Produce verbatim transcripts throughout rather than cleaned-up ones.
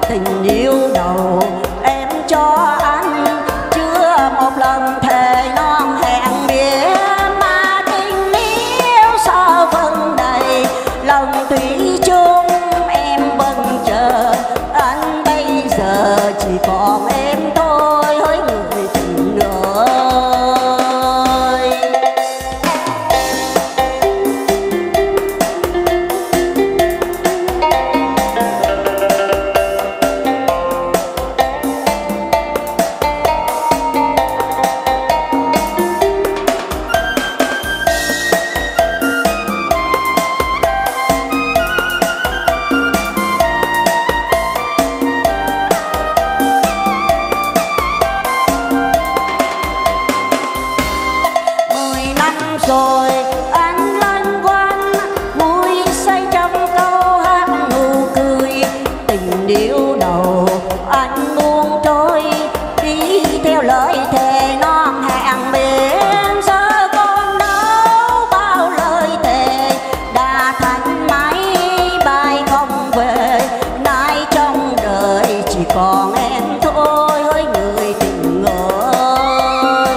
tình yêu đầu em cho anh, chưa một lần thề non hẹn biệt, mà tình yêu sao vẫn đầy lòng thủy chung. Em vẫn chờ anh, bây giờ chỉ còn em thôi hỡi người tình ơi. Rồi anh lanh quanh vui say trong câu hát nụ cười, tình yêu đầu anh buông trôi đi theo lời thề non hẹn biển. Giờ con đâu bao lời thề đã thành máy bay không về, nay trong đời chỉ còn em thôi hỡi người tình ơi.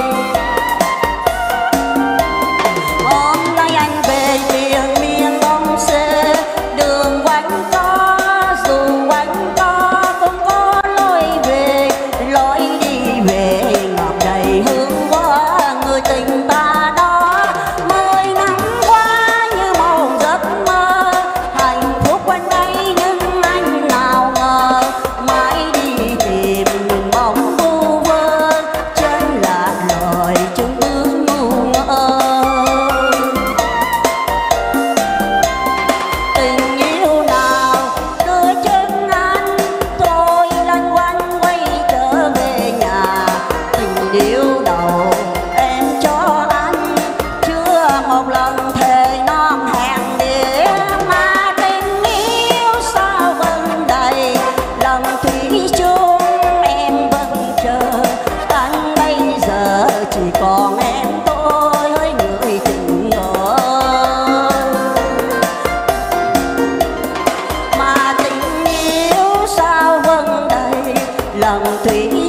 Hôm nay anh về triền miên bóng xê, đường quanh co dù quanh co cũng có lối về, lối đi về ngọt đầy hương hoa người tình ta đó. Mười năm qua như một giấc mơ, hạnh phúc quanh đây nhưng anh nào ngờ, mãi đi tìm mong vu vơ chân là lời chung bước ngu ngơ. Tình yêu nào đưa chân anh, tôi lanh quanh quay trở về nhà. Tình yêu đầu em cho anh, chưa một lần thề non hẹn địa, mà tình yêu sao vẫn đầy lòng thủy chung. Em vẫn chờ anh, bây giờ chỉ còn em thôi hỡi người tình ơi. Mà tình yêu sao vẫn đầy lòng thủy